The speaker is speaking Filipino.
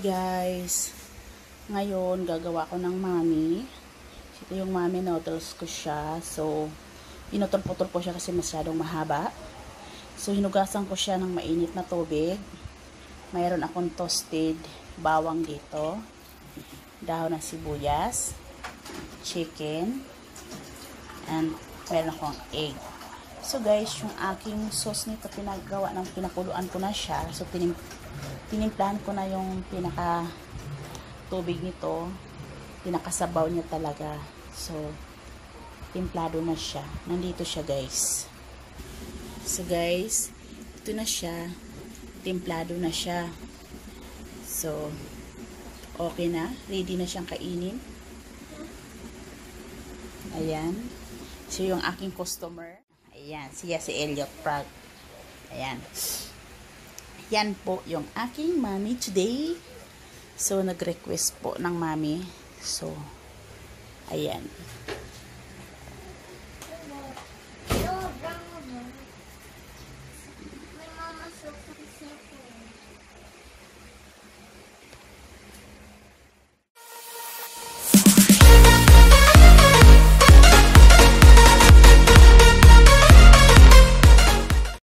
guys, ngayon gagawa ko ng mami. Ito yung mami noodles ko siya. So, pinutol-putol ko siya kasi masyadong mahaba. So, hinugasan ko siya ng mainit na tubig. Mayroon akong toasted bawang dito, dahon ng sibuyas, chicken, and meron akong egg. So guys, yung aking sauce nito pinagawa ng pinakuluan ko na siya. So, tinimplahan ko na yung pinaka tubig nito, pinakasabaw niya talaga. So, timplado na siya. Nandito siya guys. So guys, ito na siya. Timplado na siya. So, okay na. Ready na siyang kainin. Ayan. So, yung aking customer. Ayan. Siya si Elliot Pratt. Ayan. Yan po yung aking mami today. So, nag-request po ng mami. So, ayan.